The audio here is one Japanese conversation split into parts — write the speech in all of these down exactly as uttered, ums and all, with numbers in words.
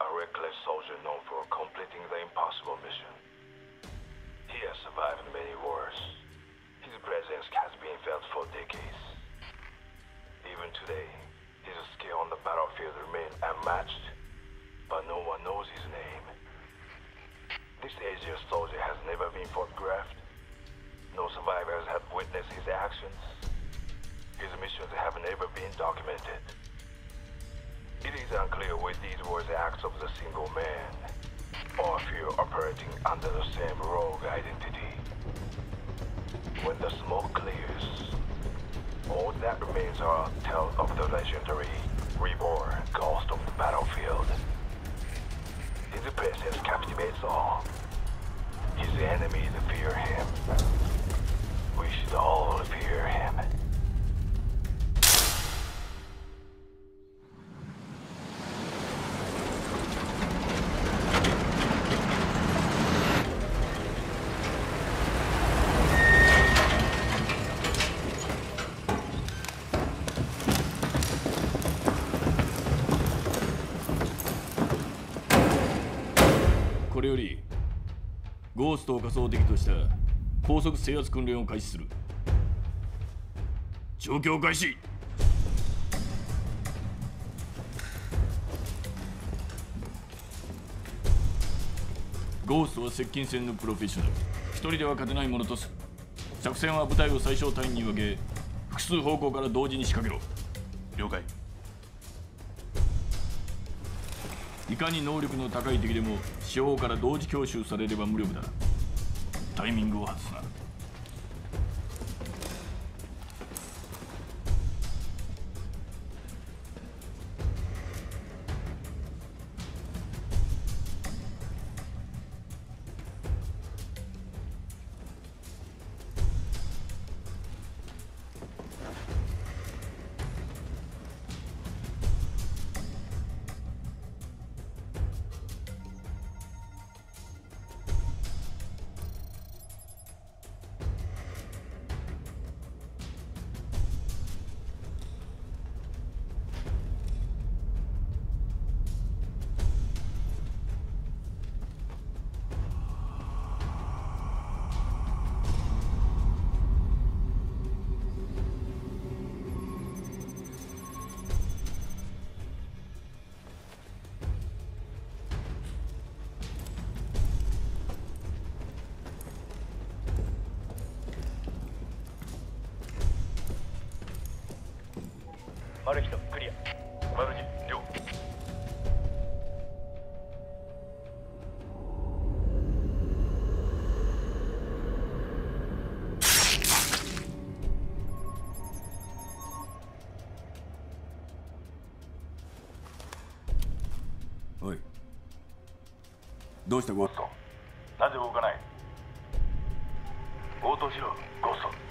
a reckless soldier known for completing the impossible mission. He has survived many wars. His presence has been felt for decades. Even today, his skill on the battlefield remains unmatched, but no one knows his name. This aged soldier has never been photographed. No survivors have witnessed his actions. His missions have never been documented. It is unclear whether these were the acts of the single man, or a few operating under the same rogue identity. When the smoke clears, all that remains are tales of the legendary, reborn ghost of the battlefield. His presence captivates all. His enemies fear him. We should all fear him. これよりゴーストを仮想敵とした高速制圧訓練を開始する。状況開始。ゴーストは接近戦のプロフェッショナル。一人では勝てないものとす。作戦は部隊を最小単位に分け、複数方向から同時に仕掛けろ。了解。いかに能力の高い敵でも四方から同時強襲されれば無力だ。タイミングを外すな。 丸一クリア。丸二両。 おい、どうしたゴースト。なぜ動かない。応答しろゴースト。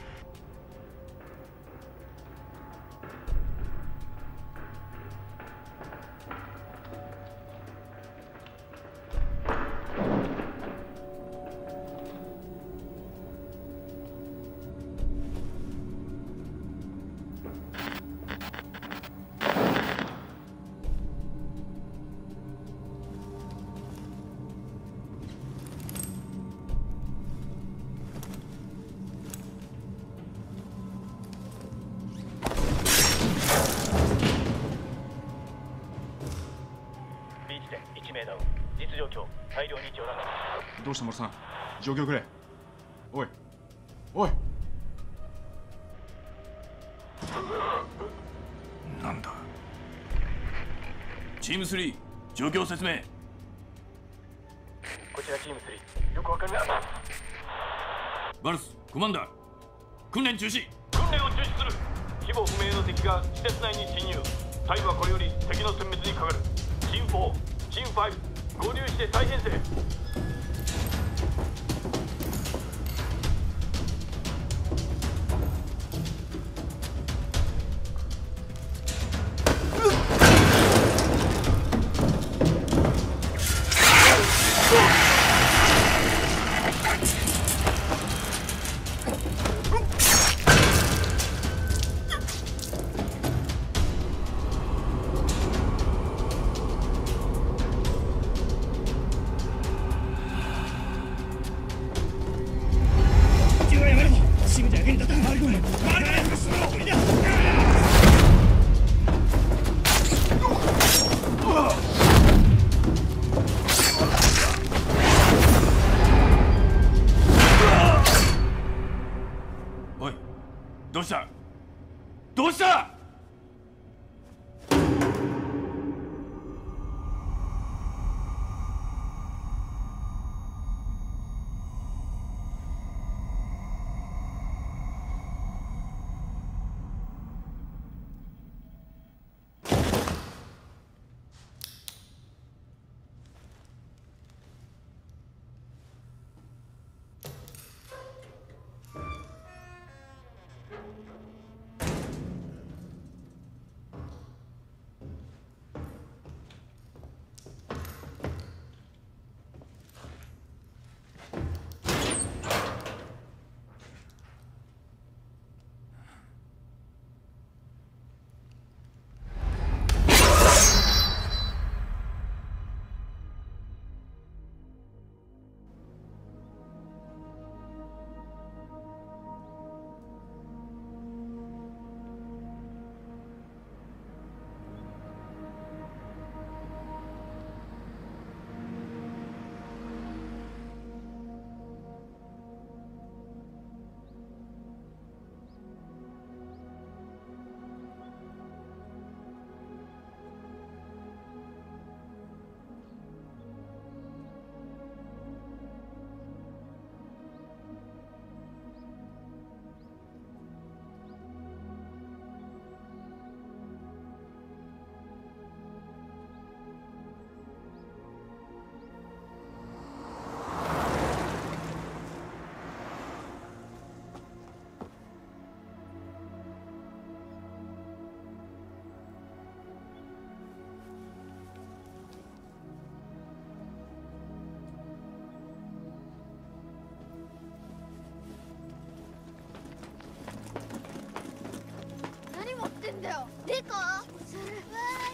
どうした丸さん、状況くれ。おいおい、 なんだ。チームスリー、状況説明。 こちらチームスリー、よくわかりません。 バルス、コマンダー、訓練中止。 訓練を中止する。規模不明の敵が施設内に侵入。隊はこれより敵の殲滅にかかる。チームフォー、チームファイブ、合流して再編成。 おい、どうした？どうした？ 何持ってんだよ。でか。それ。わあ、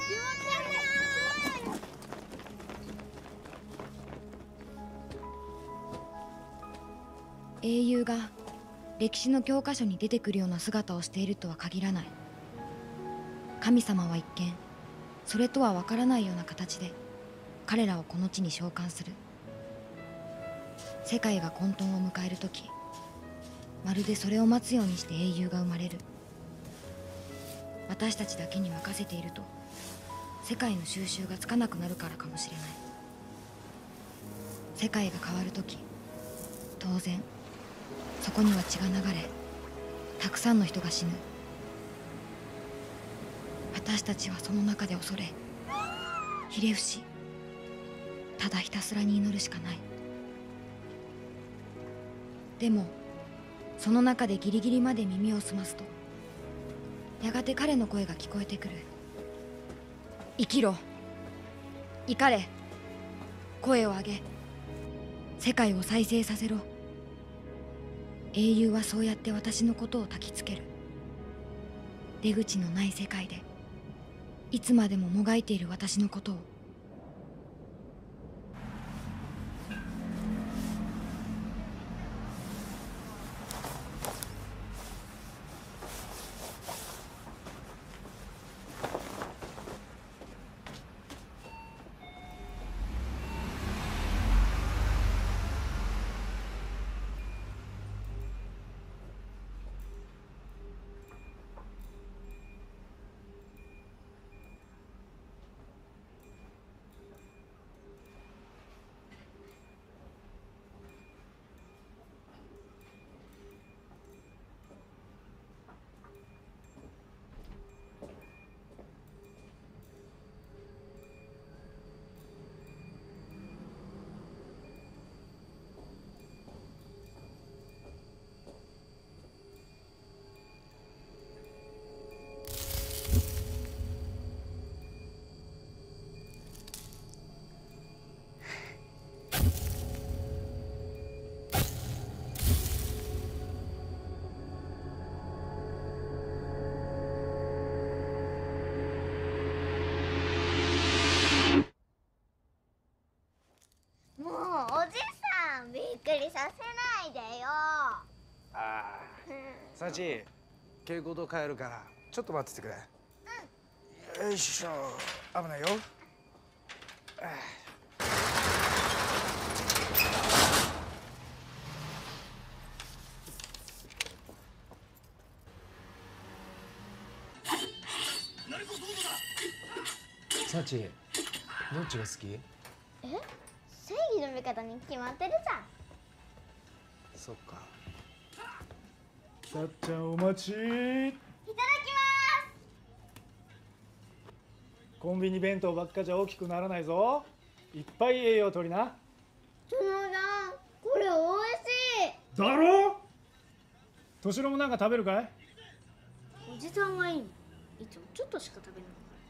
痛い。 英雄が歴史の教科書に出てくるような姿をしているとは限らない。神様は一見それとは分からないような形で彼らをこの地に召喚する。世界が混沌を迎える時、まるでそれを待つようにして英雄が生まれる。私たちだけに任せていると世界の収拾がつかなくなるからかもしれない。世界が変わる時、当然そこには血が流れ、たくさんの人が死ぬ。私たちはその中で恐れひれ伏し、ただひたすらに祈るしかない。でもその中でギリギリまで耳を澄ますと、やがて彼の声が聞こえてくる。生きろ、怒れ、声を上げ、世界を再生させろ。英雄はそうやって私のことを焚きつける。出口のない世界でいつまでももがいている私のことを。 サチ、蛍光灯変えるからちょっと待っててくれ。うん、よいしょ。危ないよ。サチ、どっちが好き？ え？正義の味方に決まってるじゃん。 そっか。 さっちゃんお待ち。 いただきます。 コンビニ弁当ばっかじゃ大きくならないぞ。いっぱい栄養取りな。 そのさん、これおいしい。 だろ？敏郎もなんか食べるかい？ おじさんがいいの。いつもちょっとしか食べない。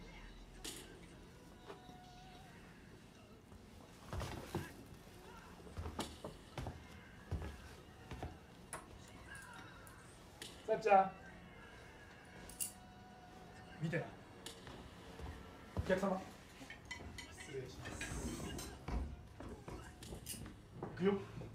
さっちゃん見てな。お客様失礼します。行くよ。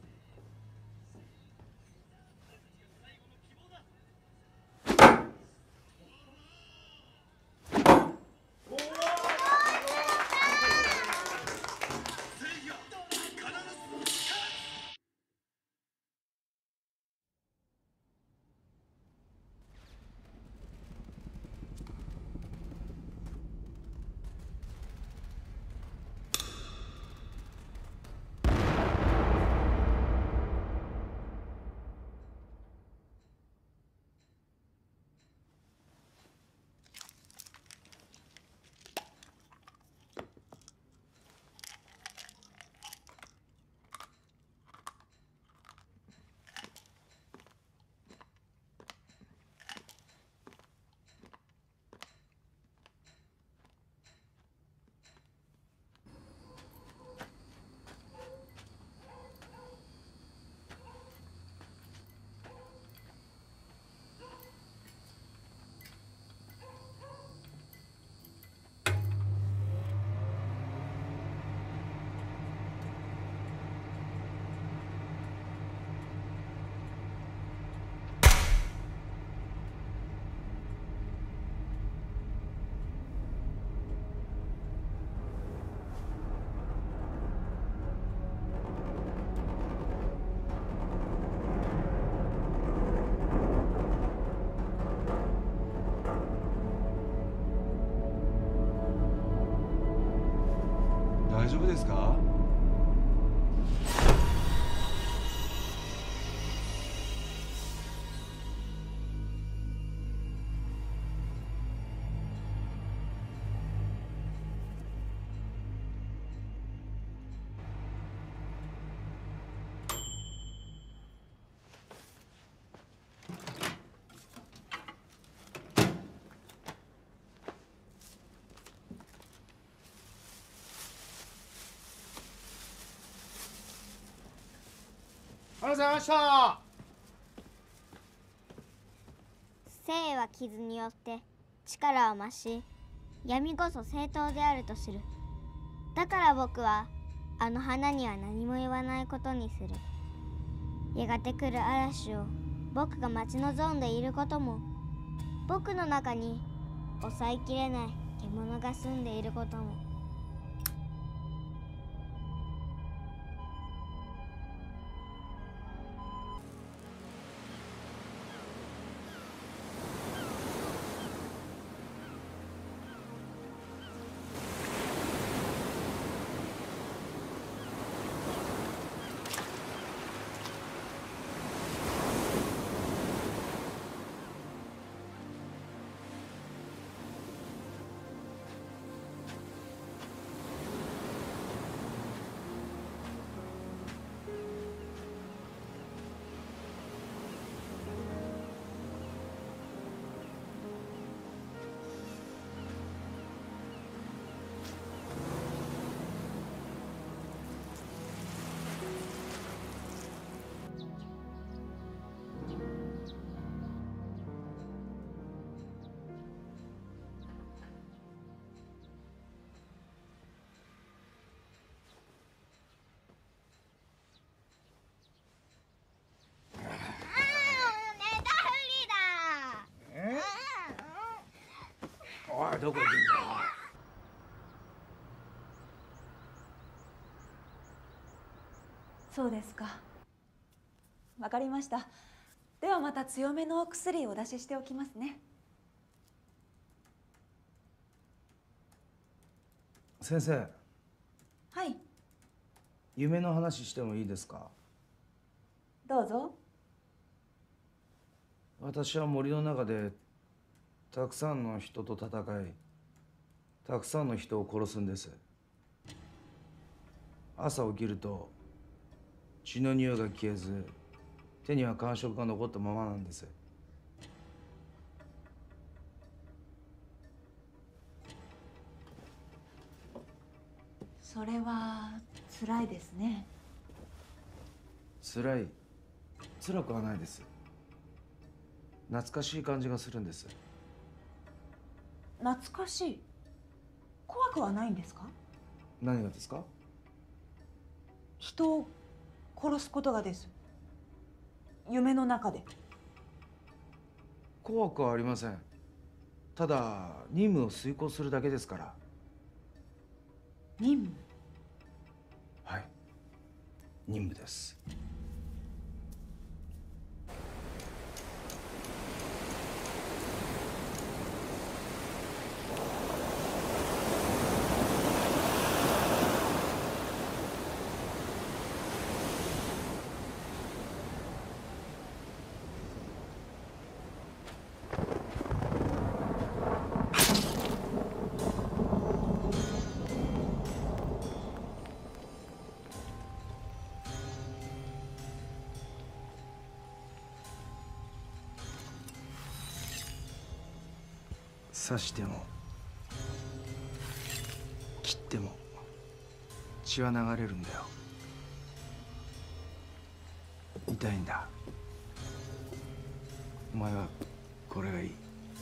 大丈夫ですか？ ありがとうございました。 生は傷によって力を増し、闇こそ正当であると知る。だから僕はあの花には何も言わないことにする。やがて来る嵐を僕が待ち望んでいることも、僕の中に抑えきれない獣が住んでいることも。 おい、どこ行くんだよ。 そうですか。わかりました。ではまた強めのお薬をお出ししておきますね。 先生。 はい。 夢の話してもいいですか？ どうぞ。 私は森の中でたくさんの人と戦い、たくさんの人を殺すんです。朝起きると血の匂いが消えず、手には感触が残ったままなんです。 それは辛いですね。 辛い、辛くはないです。懐かしい感じがするんです。 懐かしい。怖くはないんですか？ 何がですか？ 人を殺すことがです。夢の中で。 怖くはありません。ただ任務を遂行するだけですから。 任務？ はい、任務です。刺しても切っても血は流れるんだよ。痛いんだ。お前はこれがいい。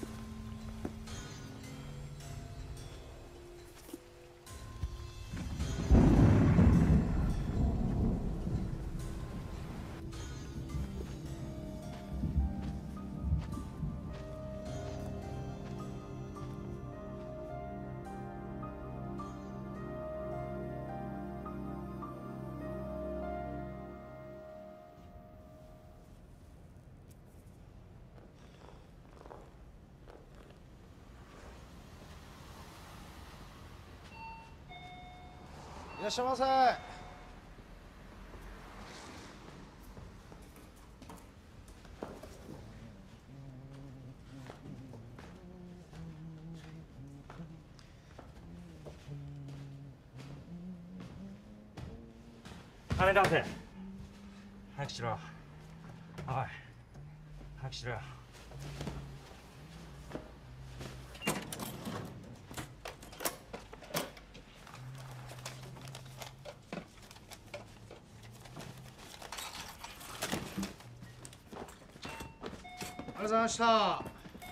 いらっしゃいませ。 金出せ。早くしろ。おい、早くしろよ。 ありがとうございました。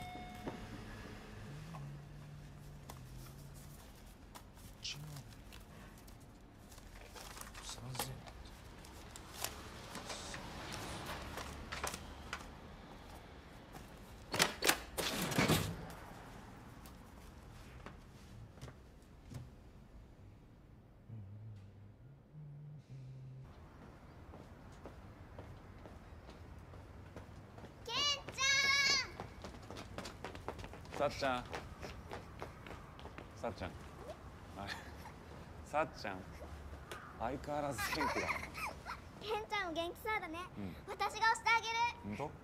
さっちゃん、さっちゃん、あれ、さっちゃん、相変わらず元気だな。 ケンちゃんも元気そうだね、 うん、 私が押してあげる。 本当？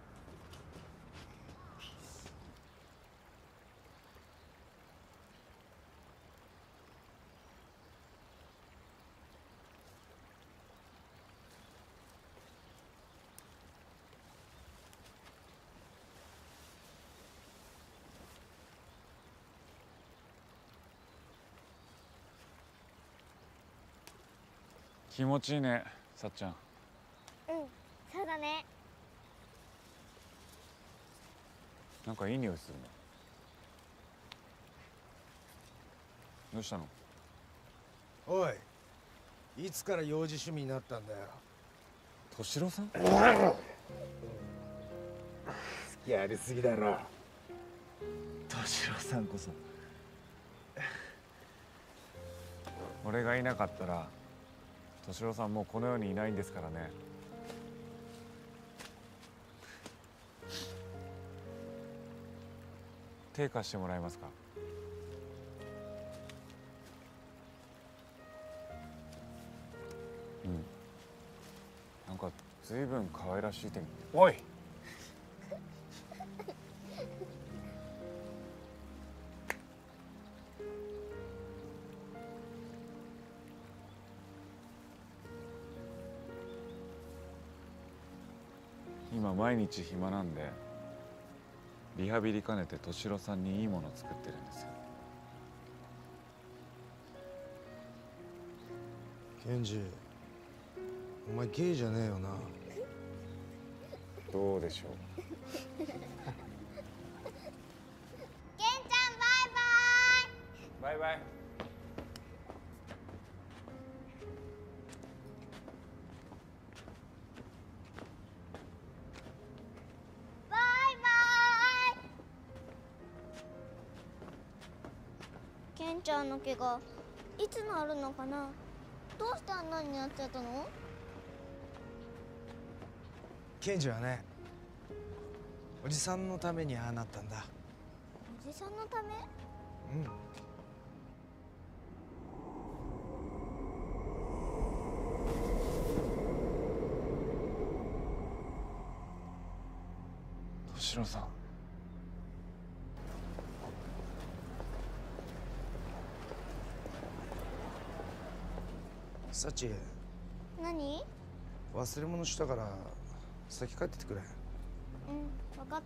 気持ちいいね、さっちゃん。 うん、そうだね。 なんかいい匂いするね。どうしたの？ おい、いつから幼児趣味になったんだよ。 敏郎さん？ 好きありすぎだろ。 敏郎さんこそ俺がいなかったら敏郎さんもうこの世にいないんですからね。手貸してもらえますか？うん。なんか随分可愛らしい手に。おい。今毎日暇なんでリハビリ兼ねて敏郎さんにいいものを作ってるんですよ。 ケンジ、お前ゲイじゃねえよな。 どうでしょう。 ケンちゃんバイバイ。 バイバイ。 ケンちゃんの怪我いつ治るのかな。どうしてあんなになっちゃったの？ ケンジはね、おじさんのためにああなったんだ。 おじさんのため？ うん。 敏郎さん。 サチ、 何？ 忘れ物したから先帰っててくれ。 うん、分かった。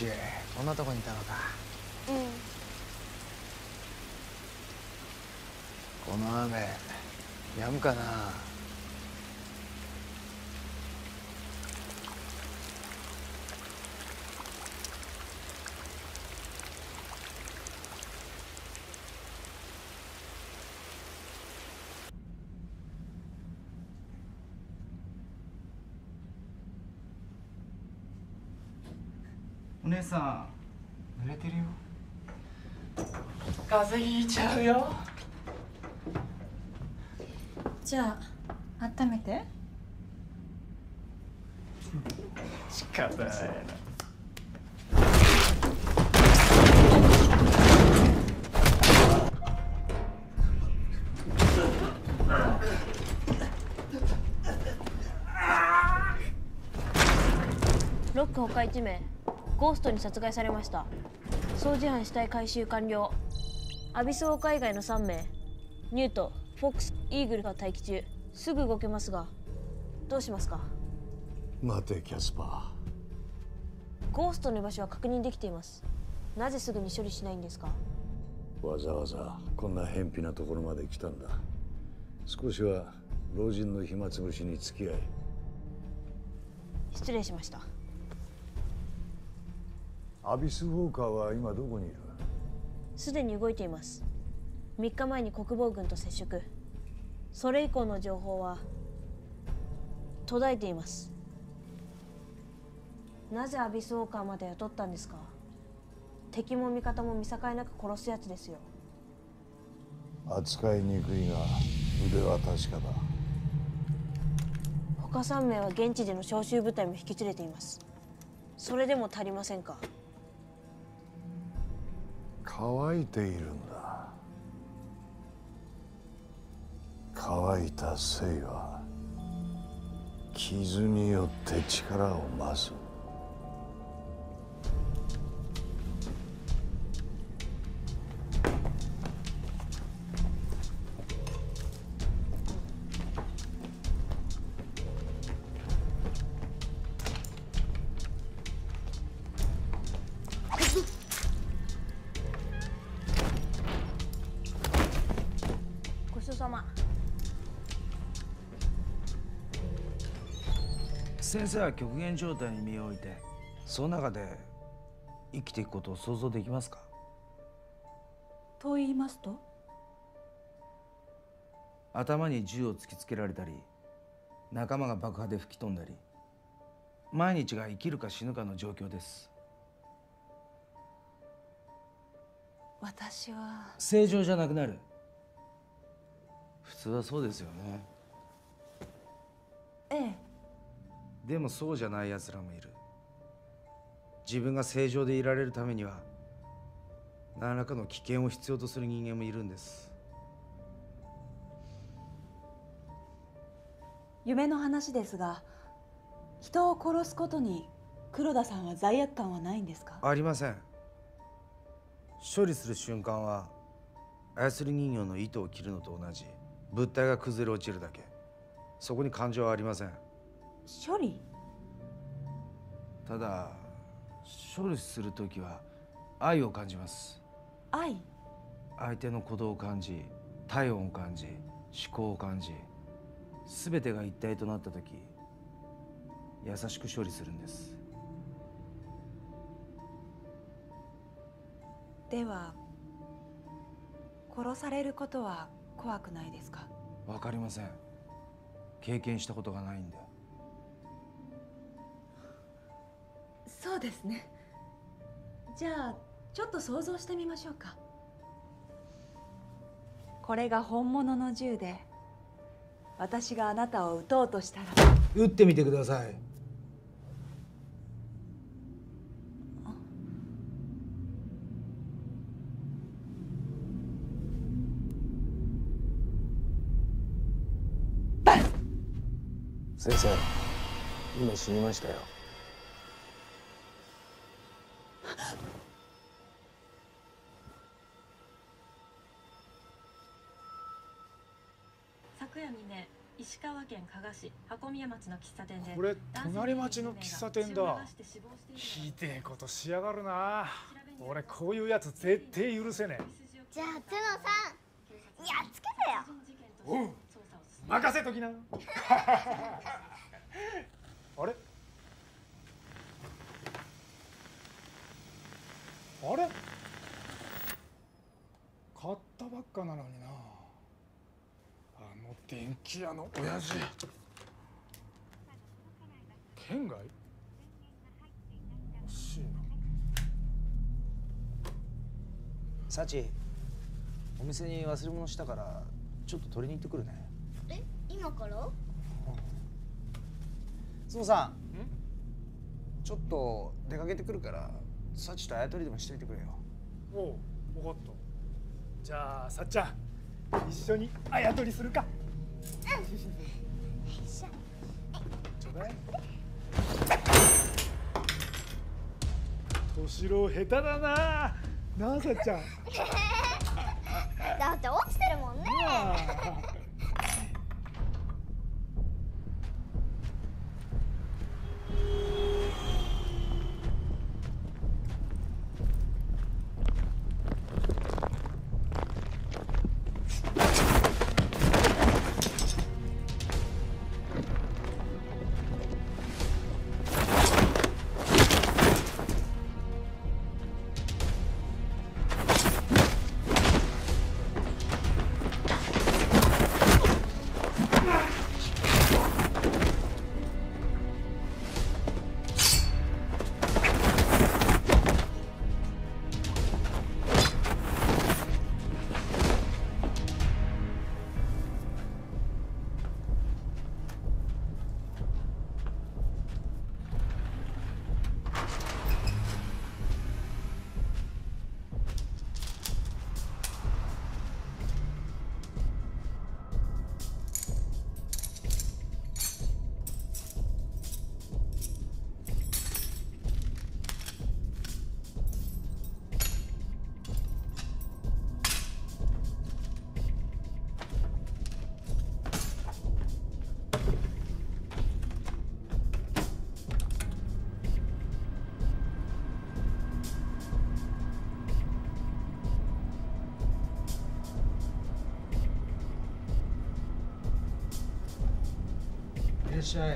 ち、こんなとこにいたのか。 うん。 この雨止むかな。 お姉さん濡れてるよ。風邪ひいちゃうよ。 じゃあ温めて。 仕方ないな。 ロック他いち名ゴーストに殺害されました。掃除班死体回収完了。アビスウォーカー以外のさん名ニュート、フォックス、イーグルが待機中。すぐ動けますがどうしますか。 待てキャスパゴーストの居場所は確認できています。なぜすぐに処理しないんですか。 ー。わざわざこんな偏僻なところまで来たんだ。少しは老人の暇つぶしに付き合い。 失礼しました。 アビスウォーカーは今どこにいる。 すでに動いています。みっかまえに国防軍と接触。それ以降の情報は途絶えています。なぜアビスウォーカーまで雇ったんですか。敵も味方も見境なく殺すやつですよ。 扱いにくいが腕は確かだ。 他さん名は現地での招集部隊も引き連れています。それでも足りませんか。 乾いているんだ。乾いた性は傷によって力を増す。 ごちそうさま。 先生は極限状態に身を置いて、その中で生きていくことを想像できますか。 と言いますと。 頭に銃を突きつけられたり、仲間が爆破で吹き飛んだり、毎日が生きるか死ぬかの状況です。 私は正常じゃなくなる。普通はそうですよね。 ええ。 でもそうじゃない奴らもいる。自分が正常でいられるためには何らかの危険を必要とする人間もいるんです。 夢の話ですが、人を殺すことに黒田さんは罪悪感はないんですか。 ありません。処理する瞬間は操り人形の糸を切るのと同じ。物体が崩れ落ちるだけ。そこに感情はありません。 処理。 ただ処理するときは愛を感じます。 愛。 相手の鼓動を感じ、体温を感じ、思考を感じ、全てが一体となったとき優しく処理するんです。 では殺されることは怖くないですか。 わかりません。経験したことがないんで。 そうですね。じゃあちょっと想像してみましょうか。これが本物の銃で私があなたを撃とうとしたら。 撃ってみてください。 先生、今死にましたよ。 昨夜にね、 石川県加賀市箱宮町の喫茶店で。 これ隣町の喫茶店だ。ひでえことしやがるな。俺こういうやつ絶対許せねえ。 じゃあ角さんやっつけてよ。 おう、任せときな。あれあれ買ったばっかなのにな。あの電気屋の親父県外？欲しいな。 サチ、お店に忘れ物したからちょっと取りに行ってくるね。 え、今から？ 角さん、ちょっと出かけてくるからサチとあやとりでもしといてくれよ。 おう、分かった。じゃあさっちゃん一緒にあやとりするか。うん。ちょうだい。敏郎下手だな。なあさっちゃん。 だって落ちてるもんね。 いらっしゃい。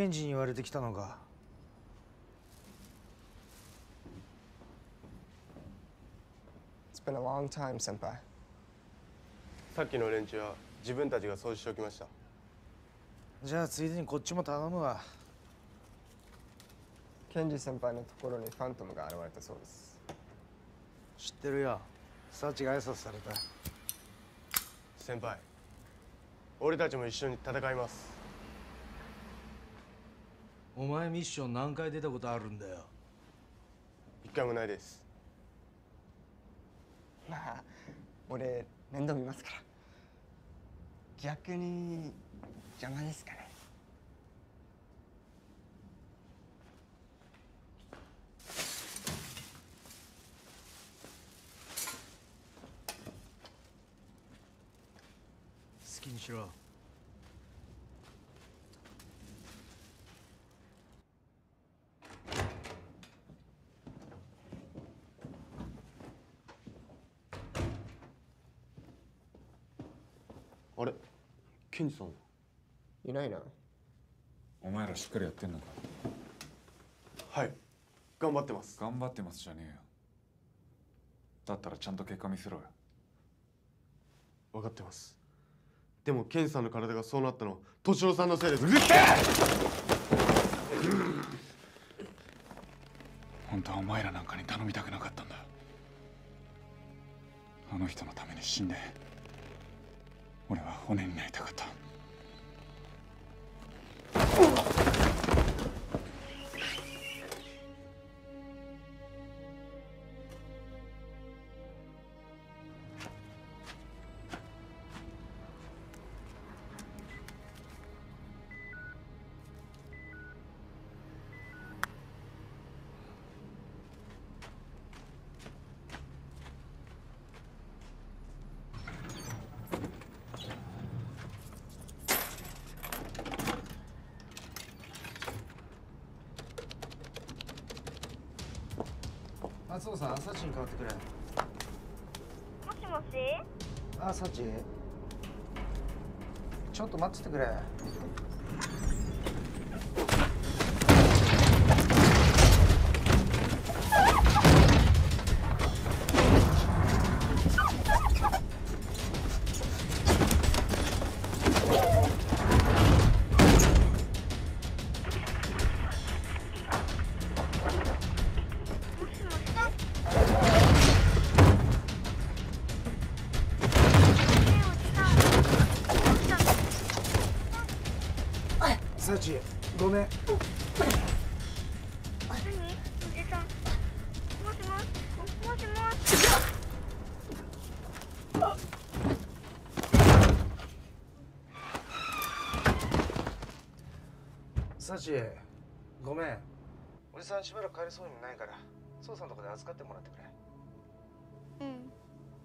ケンジに言われてきたのか。 It's been a long time, 先輩。 さっきの連中は自分たちが掃除しておきました。 じゃあついでにこっちも頼むわ。 ケンジ先輩のところにファントムが現れたそうです。 知ってるよ。サチが挨拶された。 先輩、俺たちも一緒に戦います。 お前ミッション何回出たことあるんだよ。 一回もないです。 まあ俺面倒見ますから。逆に邪魔ですかね。 好きにしろ。 あれ、ケンジさんいないな。 お前らしっかりやってんのか。 はい、頑張ってます。 頑張ってますじゃねえよ。だったらちゃんと結果見せろよ。 分かってます。でもケンジさんの体がそうなったのは敏郎さんのせいです。うるせえ！ 本当はお前らなんかに頼みたくなかったんだ。あの人のために死んで俺は骨になりたかった。 松尾さん、サチに代わってくれ。 もしもし。 あ、サチ。ちょっと待っててくれ。サチ、ごめん。 何？おじさん。もしもし。もしもし。 サチ、ごめん。おじさんしばらく帰れそうにもないから、父さんのとこで預かってもらってくれ。 うん。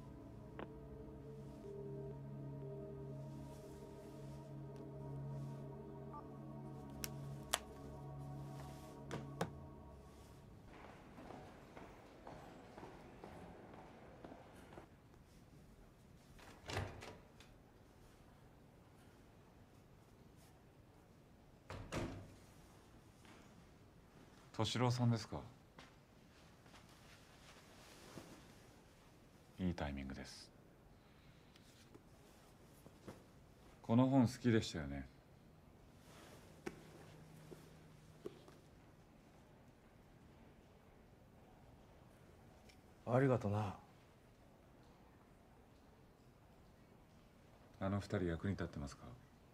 敏郎さんですか。いいタイミングです。この本好きでしたよね。 ありがとな。 あの二人役に立ってますか。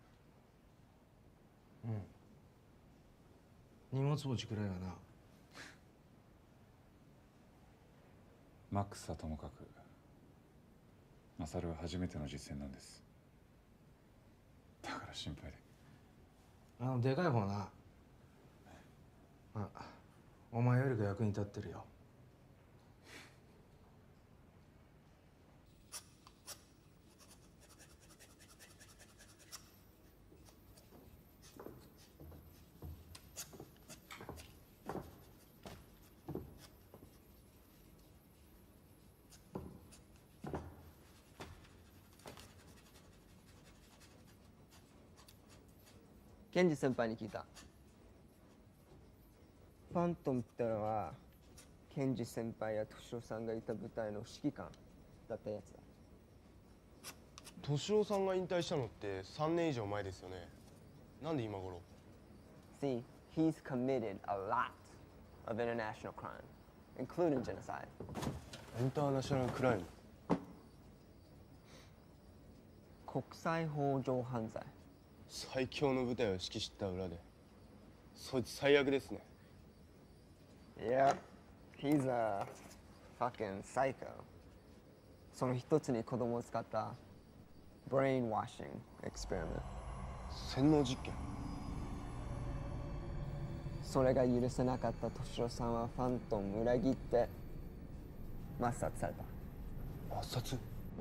うん。荷物持ちくらいはな。 マックスはともかくマサルは初めての実践なんです。だから心配で。 あのでかい方な。まあ、お前よりが役に立ってるよ。 ケンジ先輩に聞いた。 ファントムってのはケンジ先輩や敏夫さんがいた部隊の指揮官だったやつだ。 敏夫さんが引退したのってさんねん以上前ですよね。なんで今頃？ See, he's committed a lot of international crime, including genocide. インターナショナルクライム。 国際法上犯罪。 最強の部隊を指揮した裏で、そいつ最悪ですね。 Yep, he's a fucking psycho. その一つに子供を使ったブレインワッシングエクスペリメント。 洗脳実験。 それが許せなかった敏夫さんはファントムを裏切って抹殺された。 抹殺？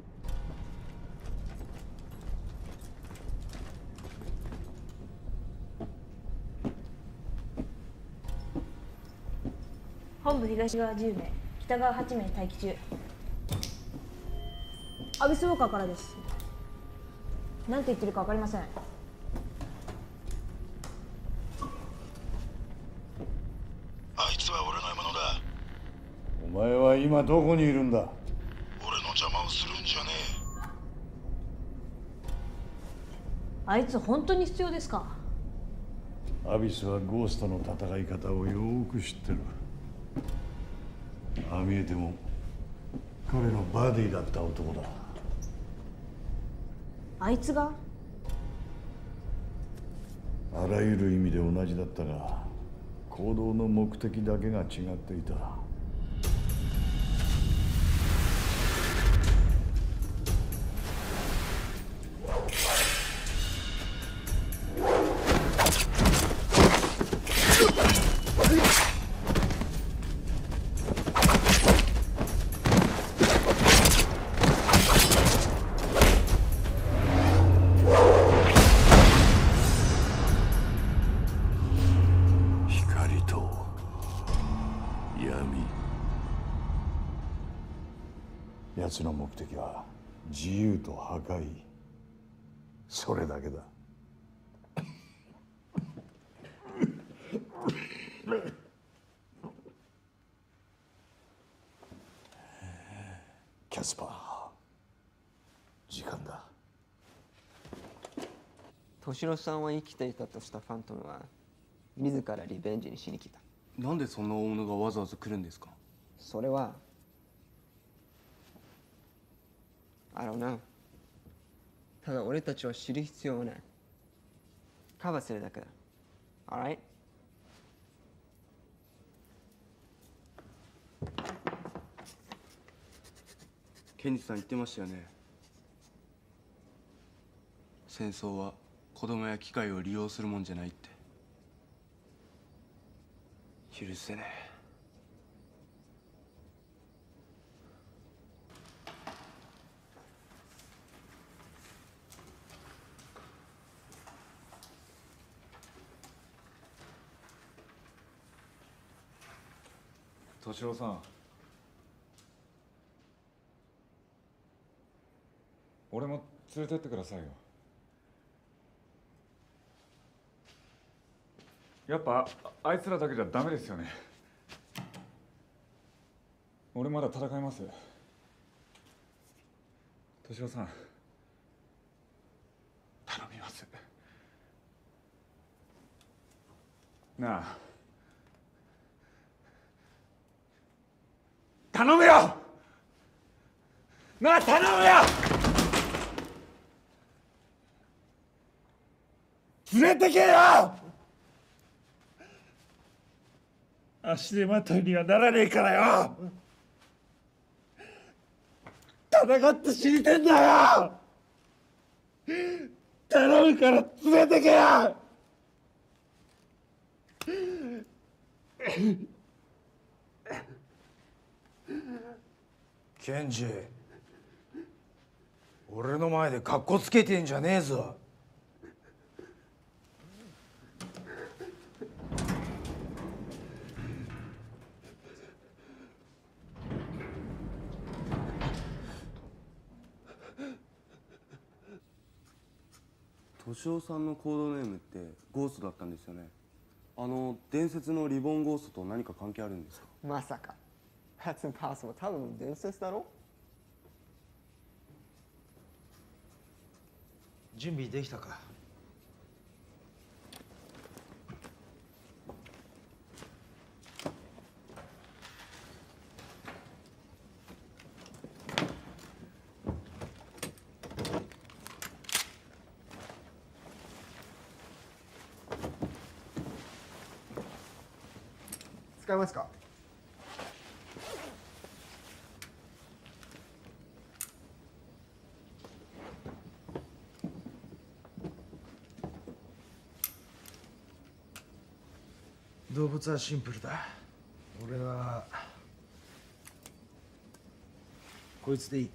本部東側じゅうめい、北側はちめい待機中。アビスウォーカーからです。何て言ってるか分かりません。 あいつは俺の獲物だ。お前は今どこにいるんだ？俺の邪魔をするんじゃねえ。 あいつ本当に必要ですか？ アビスはゴーストの戦い方をよーく知ってる。ああ見えても彼のバディだった男だ。 あいつが？ あらゆる意味で同じだったが行動の目的だけが違っていた。奴の目的は自由と破壊、それだけだ。キャスパー、時間だ。 敏郎さんは生きていたとしたファントムは自らリベンジにしに来た。 なんでそんな大物がわざわざ来るんですか？ それはI don't know。ただ俺たちは知る必要はない。カバーするだけだ。Alright？ ケンジさん言ってましたよね。戦争は子供や機械を利用するもんじゃないって。許せねえ。 敏郎さん、俺も連れてってくださいよ。やっぱあいつらだけじゃダメですよね。俺まだ戦います。敏郎さん、頼みます。なあ、頼むよ。なあ、頼むよ。連れてけよ。足手まといにはならねえからよ。戦って死にてんだよ。頼むから連れてけよ。 ケンジ、俺の前でカッコつけてんじゃねえぞ。 敏夫さんのコードネームってゴーストだったんですよね。 あの伝説のリボンゴーストと何か関係あるんですか？ まさか。That's impossible. 多分伝説だろ。 準備できたか？ 使いますか？ 動物はシンプルだ。俺はこいつでいい。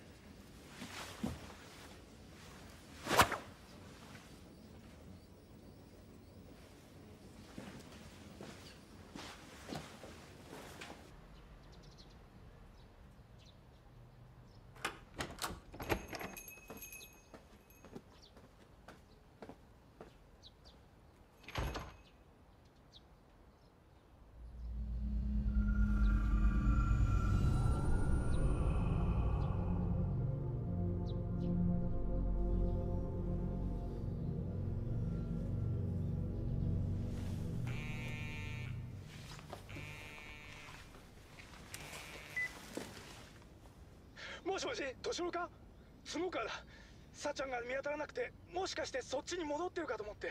もしもし、敏郎か？スモーカーだ。さっちゃんが見当たらなくて、もしかしてそっちに戻ってるかと思って。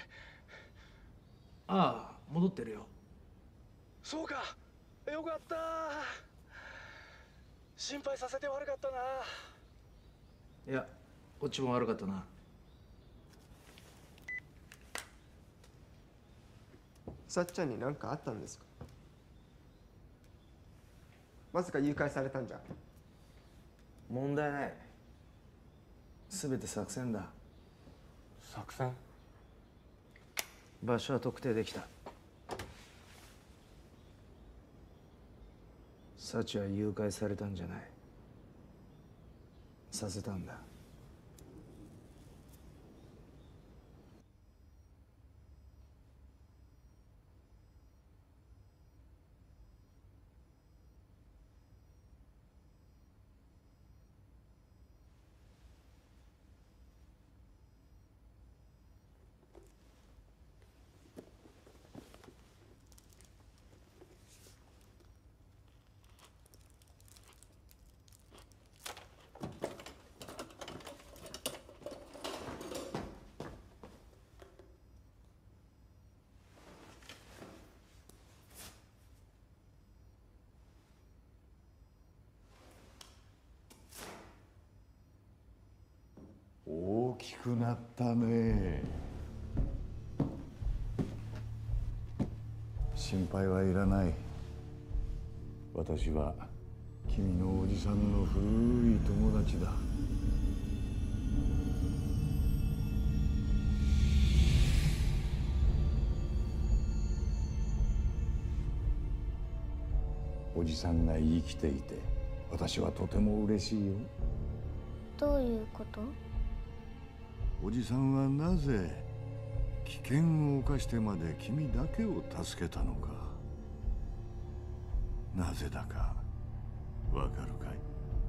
ああ、戻ってるよ。 そうか、よかった。心配させて悪かったな。 いや、こっちも悪かったな。 さっちゃんに何かあったんですか？まさか誘拐されたんじゃ？ 問題ない。すべて作戦だ。 作戦？ 場所は特定できた。サチは誘拐されたんじゃない。させたんだ。 大きくなったね。心配はいらない。私は君のおじさんの古い友達だ。おじさんが生きていて私はとても嬉しいよ。 どういうこと？ おじさんはなぜ危険を冒してまで君だけを助けたのか、なぜだかわかるかい？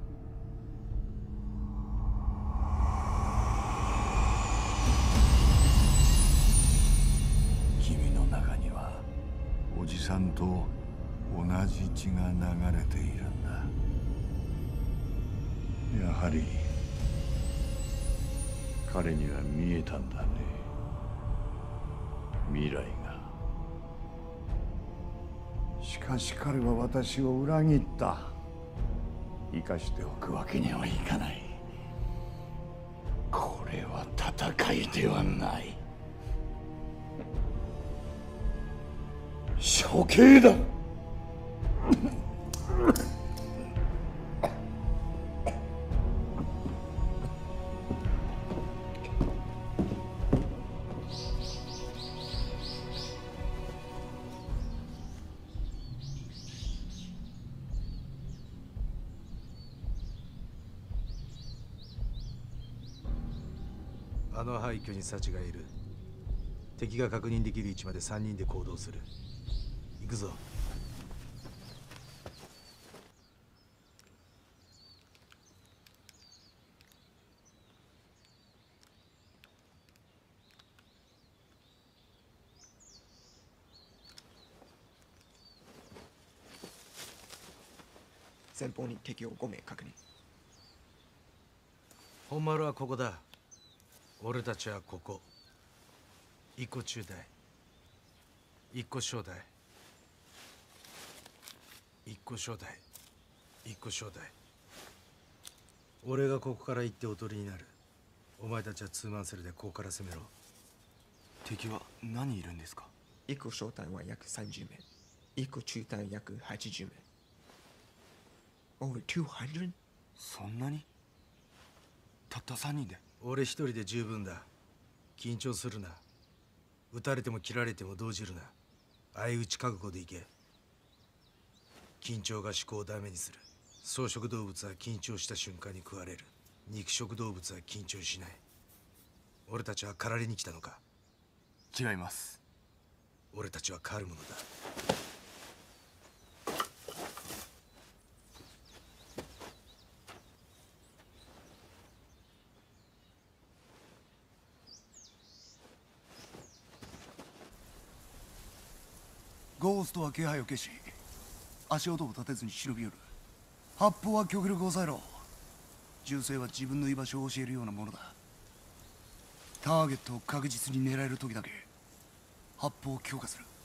君の中にはおじさんと同じ血が流れているんだ。やはり彼には見えたんだね、未来が。しかし彼は私を裏切った。生かしておくわけにはいかない。これは戦いではない、処刑だ。 あの廃墟にサチがいる。 敵が確認できる位置までさんにんで行動する。行くぞ。 前方に敵をご名確認。 本丸はここだ。俺たちはここ。一個中隊、一個小隊、一個小隊、一個小隊。俺がここから行っておとりになる。お前たちはツーマンセルでここから攻めろ。 敵は何人いるんですか？ 一個小隊は約さんじゅうめい、一個中隊約はちじゅうめい。Over two hundred? そんなに？たったさんにんで？ 俺一人で十分だ。緊張するな。撃たれても切られても動じるな。相打ち覚悟でいけ。緊張が思考をダメにする。草食動物は緊張した瞬間に食われる。肉食動物は緊張しない。俺たちは狩られに来たのか？ 違います。 俺たちは狩るものだ。 ゴーストは気配を消し、足音を立てずに忍び寄る。発砲は極力抑えろ。銃声は自分の居場所を教えるようなものだ。ターゲットを確実に狙える時だけ発砲を強化する。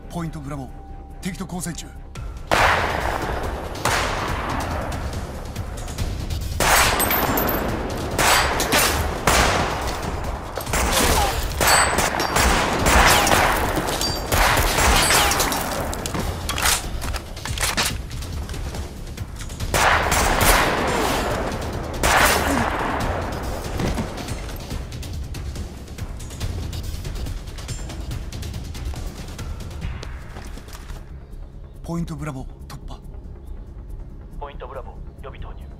ポイントブラボー、敵と交戦中。ポイントブラボー突破。 ポイントブラボー予備投入。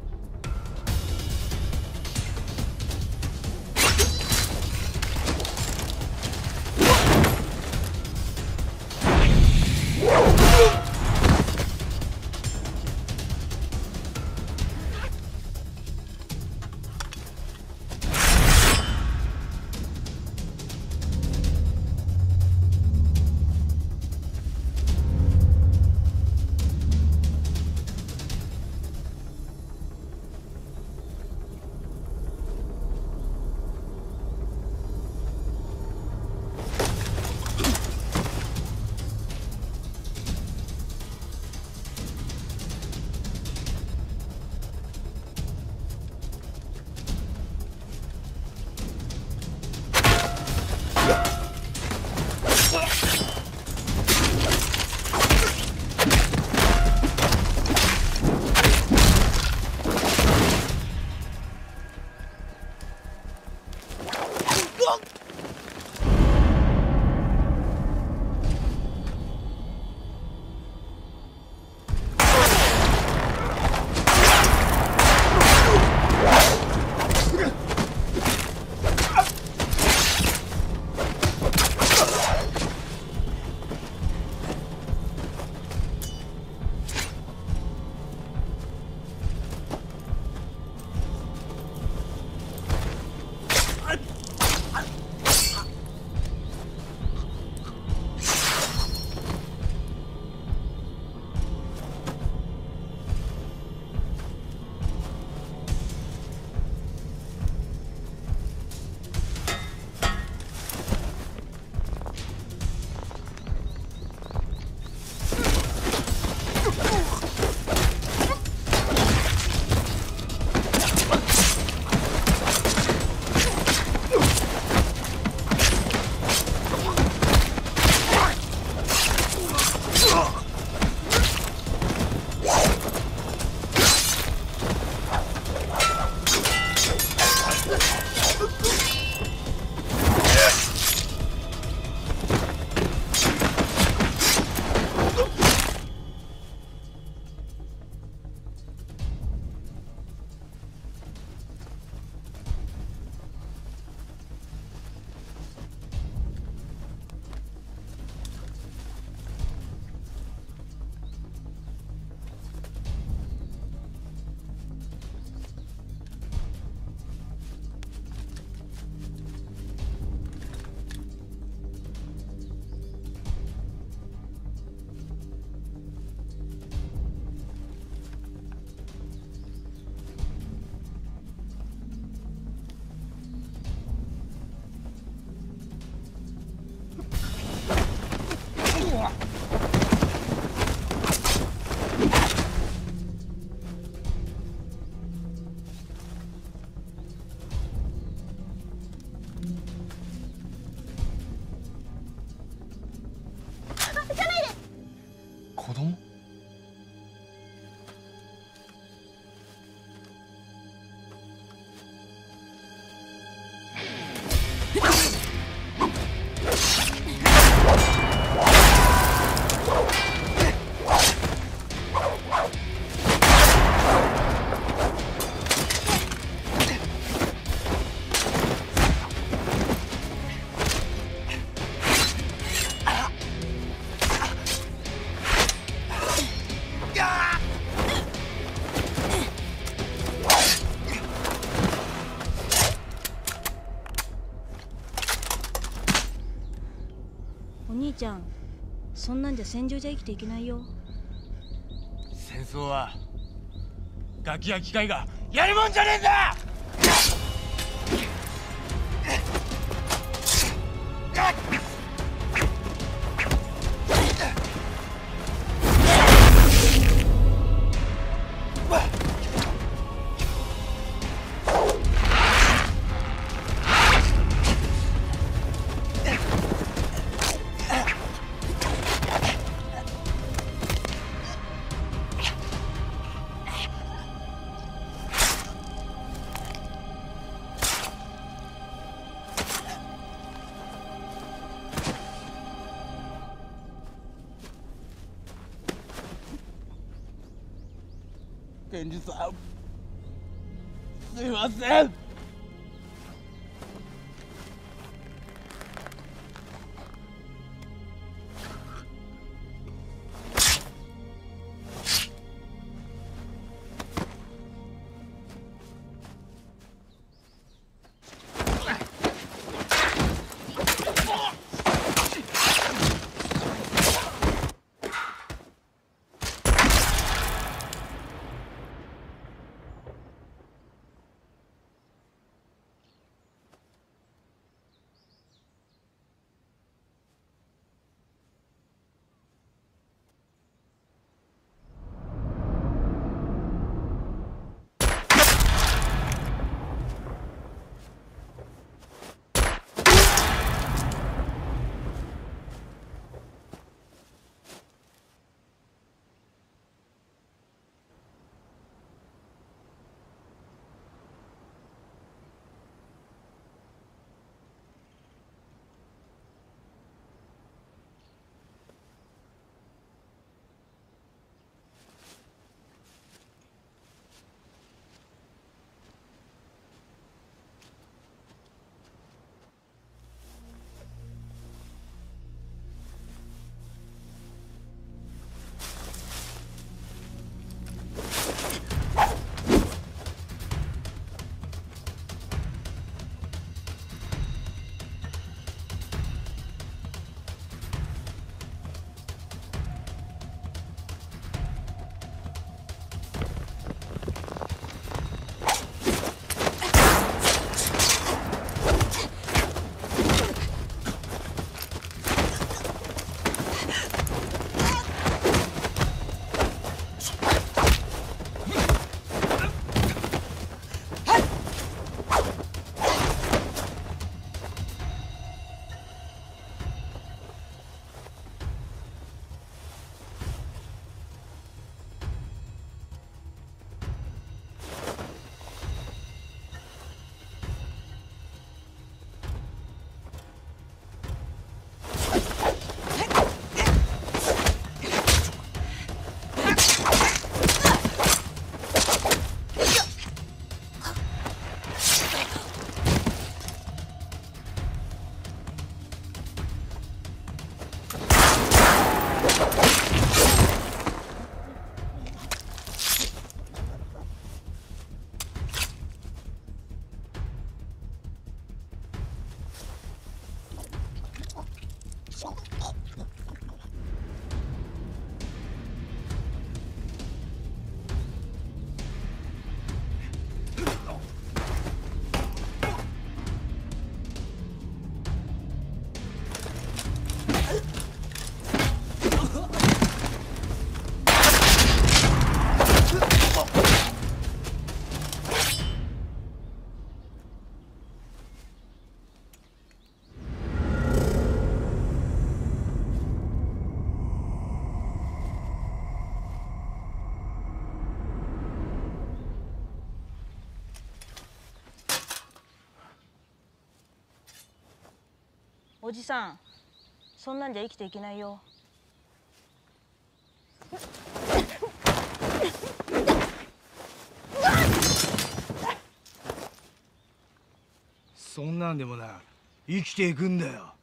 子供？ お兄ちゃん、そんなんじゃ戦場じゃ生きていけないよ。 戦争はガキや機械がやるもんじゃねえんだ。 天寿さん、すいません。 おじさん、そんなんじゃ生きていけないよ。 そんなんでもな、生きていくんだよ。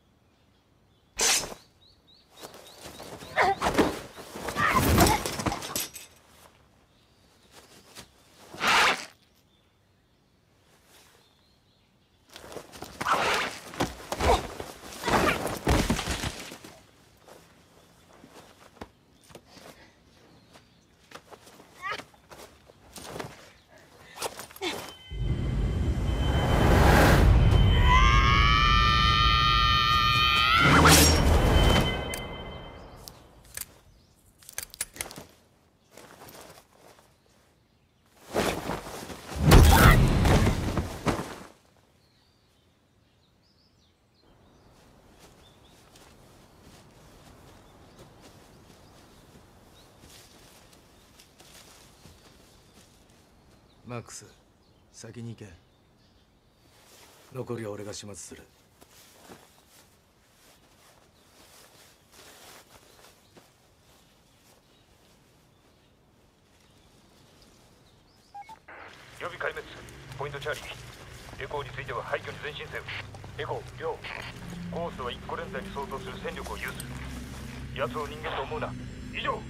マックス、先に行け。残りは俺が始末する。 挙に前進せよ。エコ、リョウ、ゴーストはいっこ連隊に相当する戦力を有する。奴を人間と思うな。以上。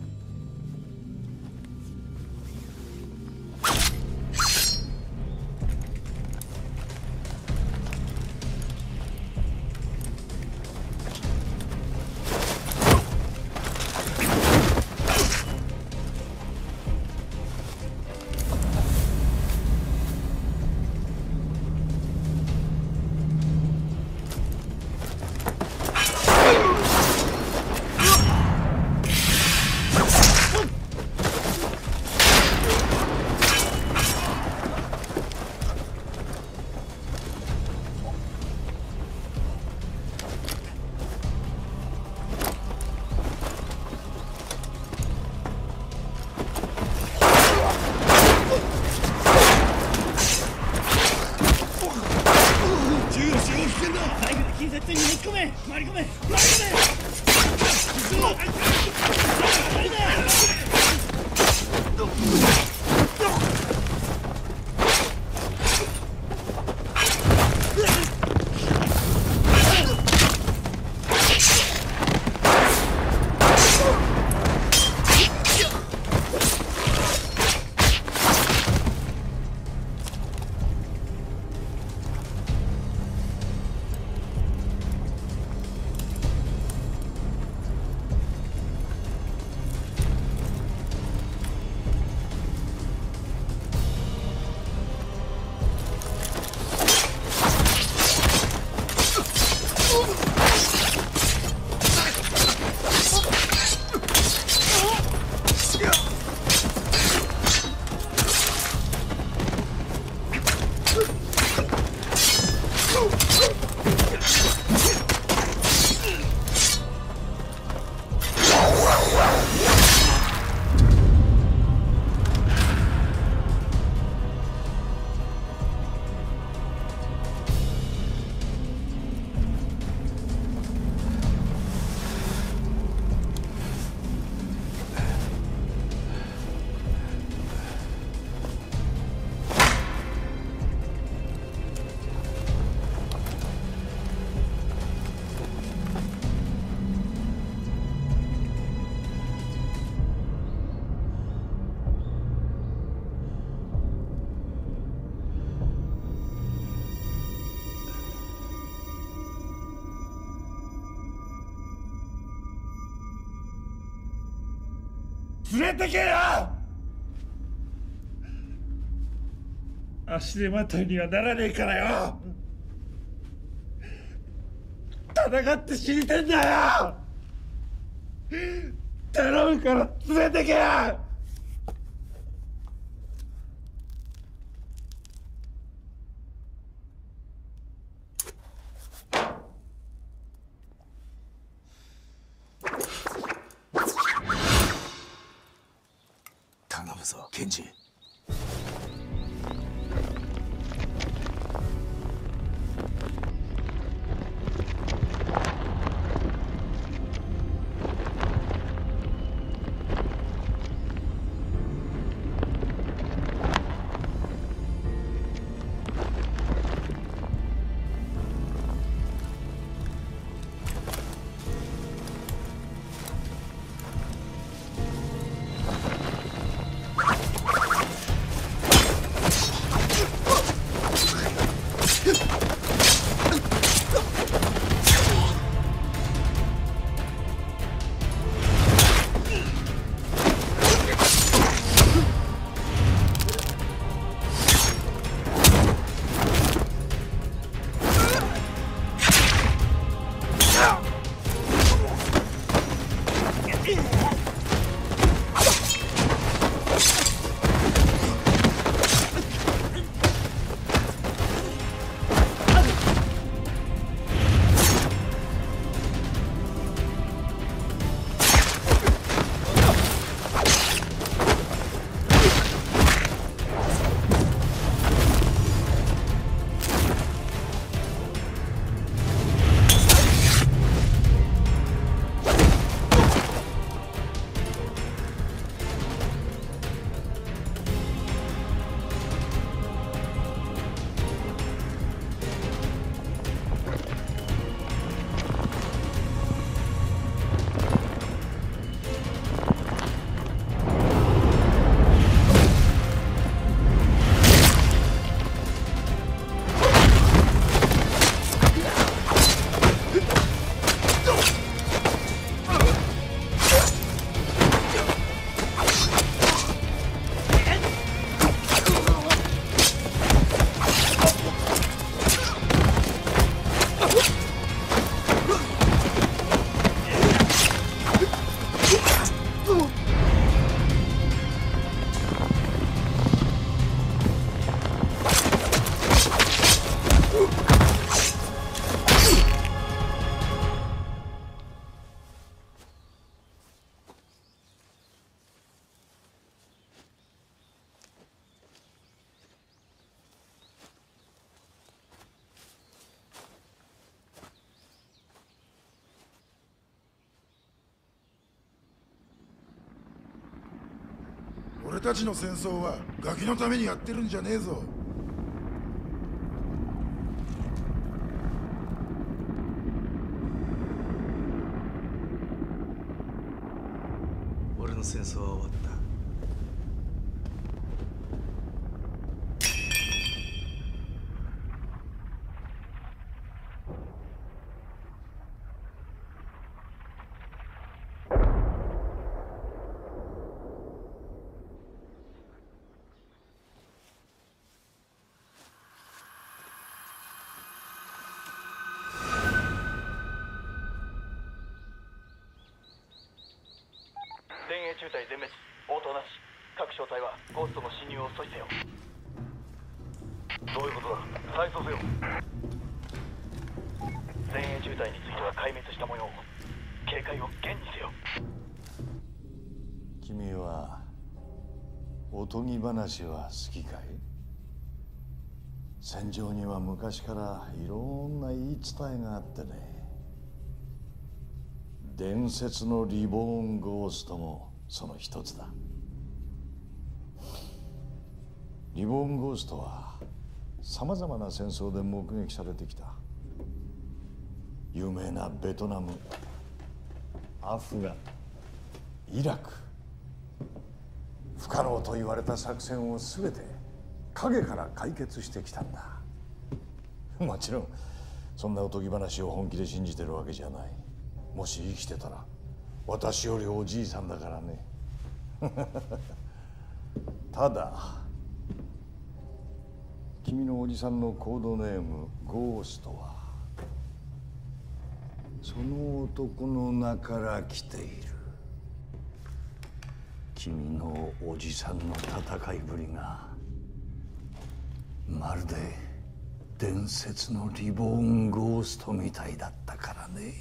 連れてけよ。足手まといにはならねえからよ。戦って死にてんだよ。頼むから連れてけよ。 頼むぞ、ケンジ。 たちの戦争はガキのためにやってるんじゃねえぞ。 俺の戦争は終わった。 前衛中隊全滅、応答なし。各小隊はゴーストの侵入を阻止せよ。どういうことだ、再捜せよ。前衛中隊については壊滅した模様。警戒を厳にせよ。 君はおとぎ話は好きかい？戦場には昔からいろんな言い伝えがあってね。伝説のリボーンゴーストもその一つだ。リボーンゴーストはさまざまな戦争で目撃されてきた。有名なベトナム、アフガン、イラク、不可能と言われた作戦を全て影から解決してきたんだ。もちろんそんなおとぎ話を本気で信じてるわけじゃない。もし生きてたら私よりおじいさんだからね。ただ君のおじさんのコードネームゴーストはその男の名から来ている。君のおじさんの戦いぶりがまるで伝説のリボーンゴーストみたいだったからね。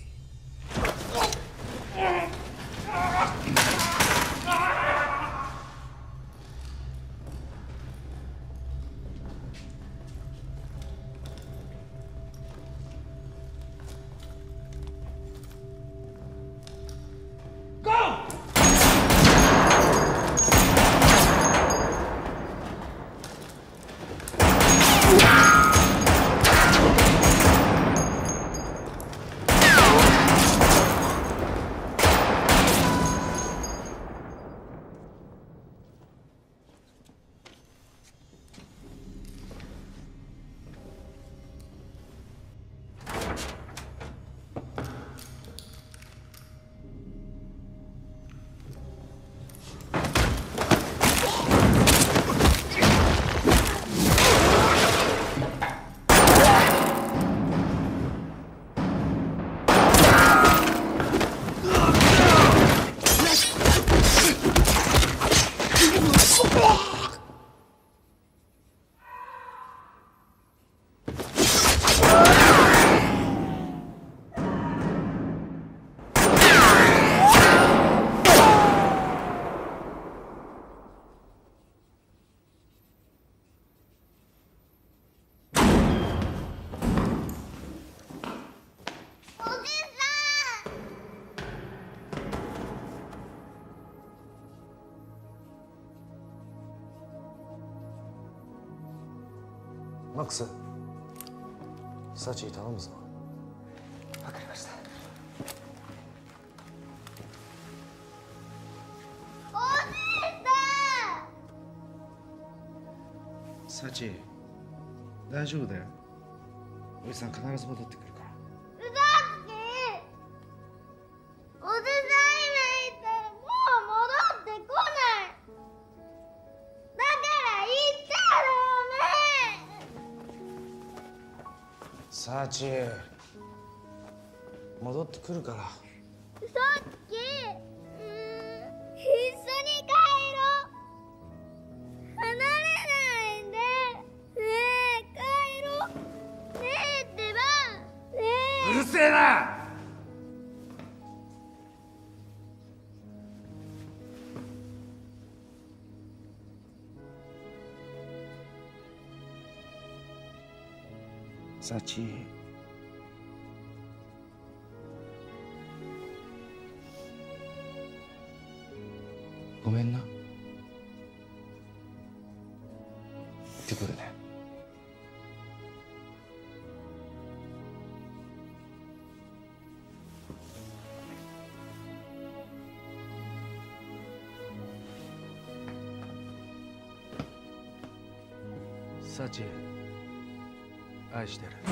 マックス、サチ頼むぞ。 わかりました。 おじいサチ、大丈夫だよ。おじさん必ず戻ってくるから。 さん、うざっきおじさん今言ったらもう戻ってこない。だから言っちゃサチ、戻ってくるから。 さっき、うーん、一緒に帰ろう。離れないで。ねえ、帰ろう。ねえってば。ねえ。 うるせえな。サチ、ごめんな。 サチ愛してる。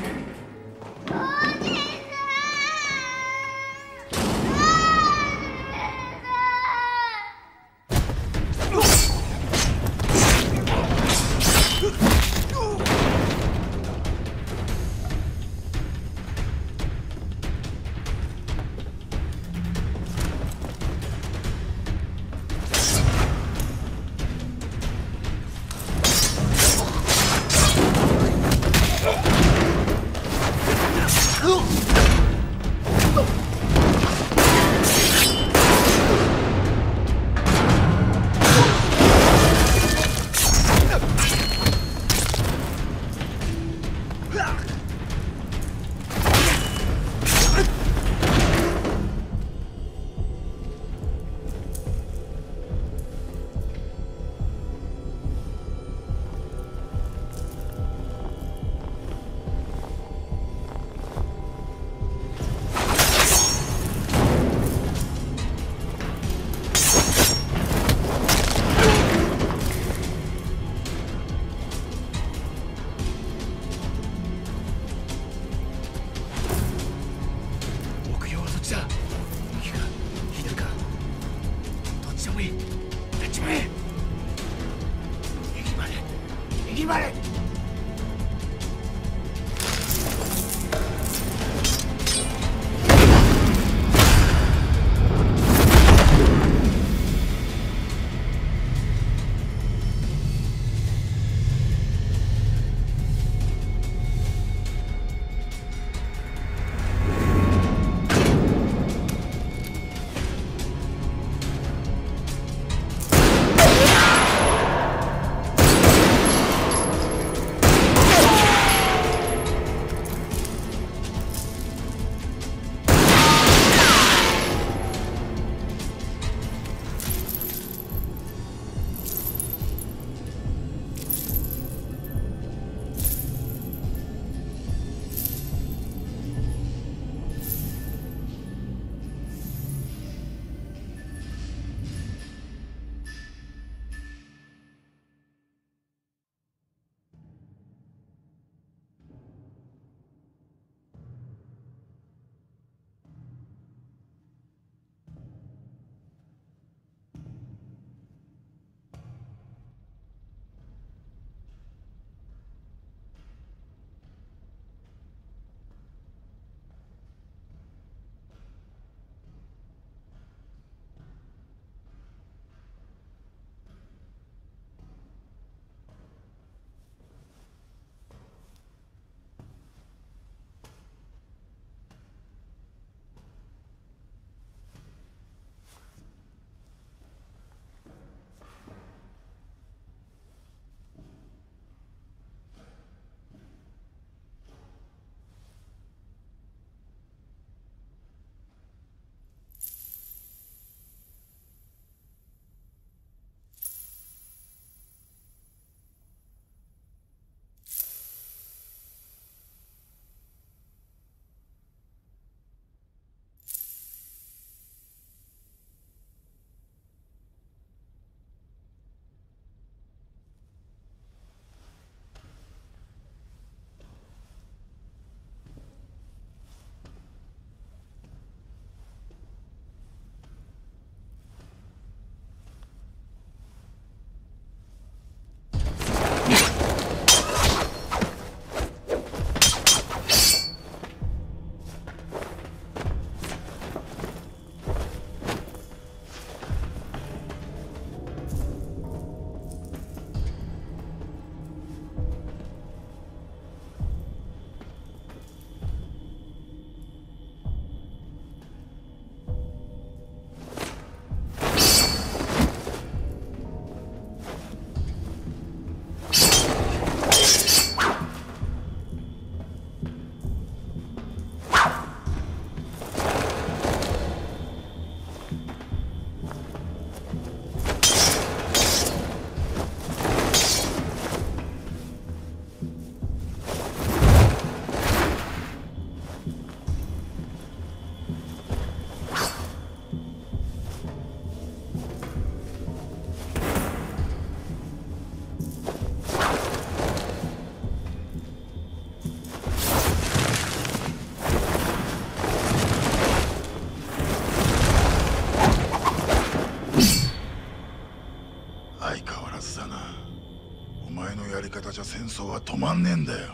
まんねえんだよ。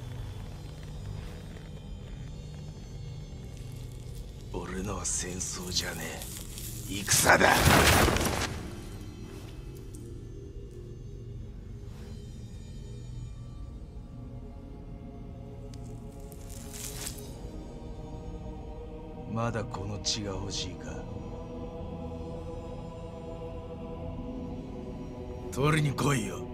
俺のは戦争じゃねえ、戦だ。まだこの血が欲しいか。取りに来いよ。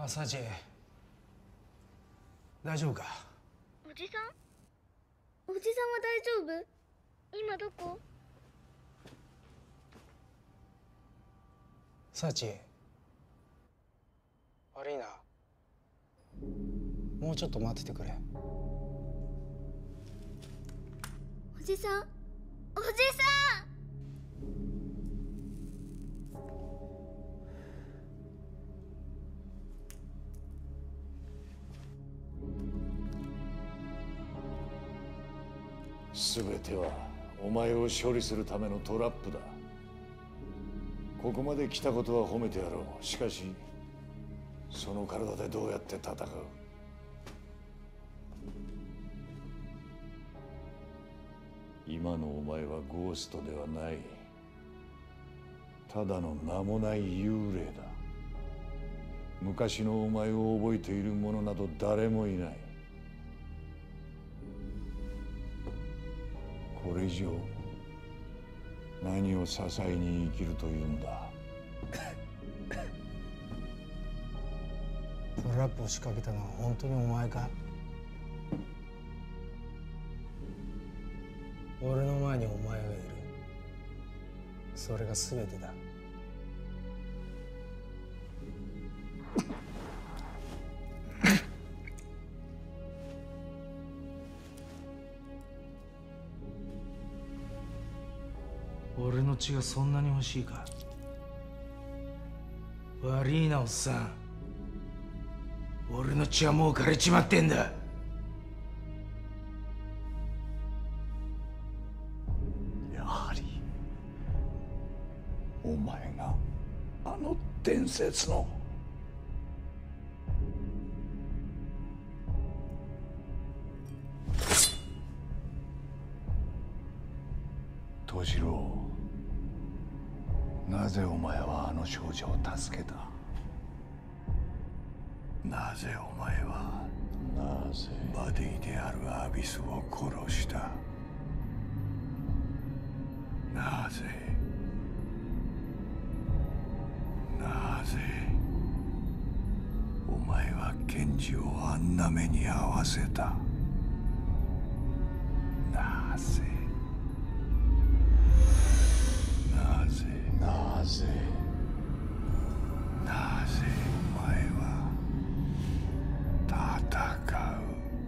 朝知恵、大丈夫か？ おじさんおじさんは大丈夫？今どこ？ サチ、悪いな。もうちょっと待っててくれ。 おじさん、おじさん。 全てはお前を処理するためのトラップだ。ここまで来たことは褒めてやろう。しかしその体でどうやって戦う？今のお前はゴーストではない。ただの名もない幽霊だ。昔のお前を覚えている者など誰もいない。これ以上何を支えに生きるというんだ。 トラップを仕掛けたのは本当にお前か？俺の前にお前がいる。それが全てだ。俺の血がそんなに欲しいか？悪いなおっさん。俺の血はもう枯れちまってんだ。 やはりお前があの伝説の。敏郎、なぜお前はあの少女を助けた？なぜお前はなぜバディであるアビスを殺した？なぜなぜお前はケンジをあんな目に遭わせた？なぜなぜなぜなぜお前は戦う？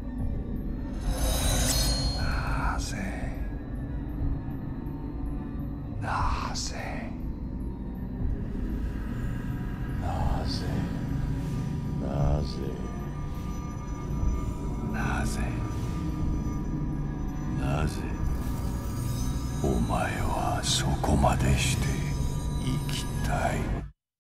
なぜなぜなぜなぜなぜなぜお前はそこまでして生きたい？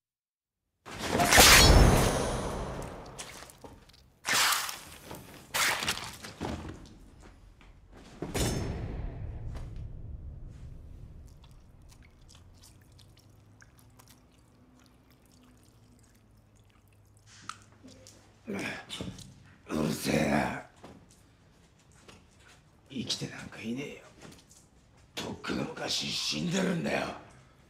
うるせえな。生きてなんかいねえよ。とっくの昔死んでるんだよ。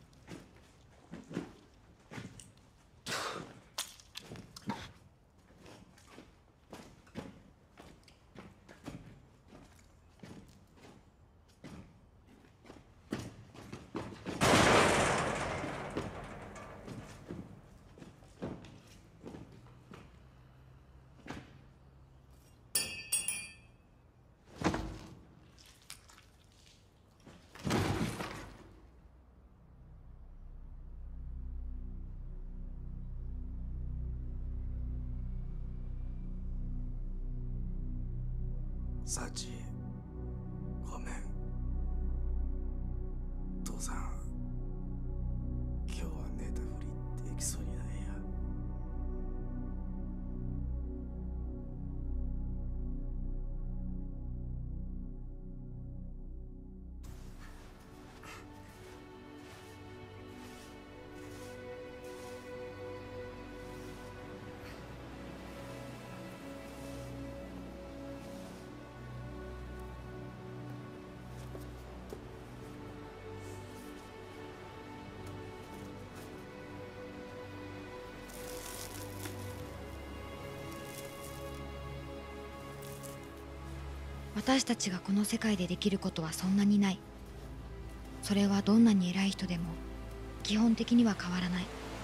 サチ、ごめん。父さん、今日は寝たふりできそうにないや。 私たちがこの世界でできることはそんなにない。それはどんなに偉い人でも基本的には変わらない。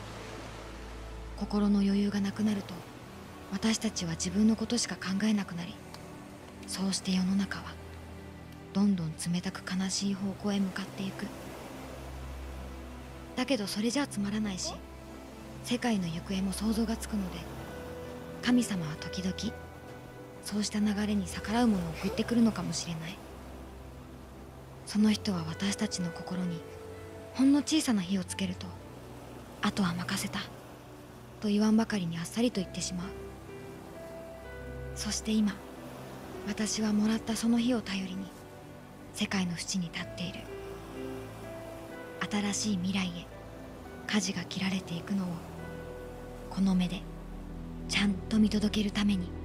心の余裕がなくなると私たちは自分のことしか考えなくなり、そうして世の中はどんどん冷たく悲しい方向へ向かっていく。だけどそれじゃあつまらないし、世界の行方も想像がつくので、神様は時々そうした流れに逆らうものを送ってくるのかもしれない。その人は私たちの心にほんの小さな火をつけると、あとは任せたと言わんばかりにあっさりと言ってしまう。そして今、私はもらったその火を頼りに世界の淵に立っている。新しい未来へ舵が切られていくのをこの目でちゃんと見届けるために。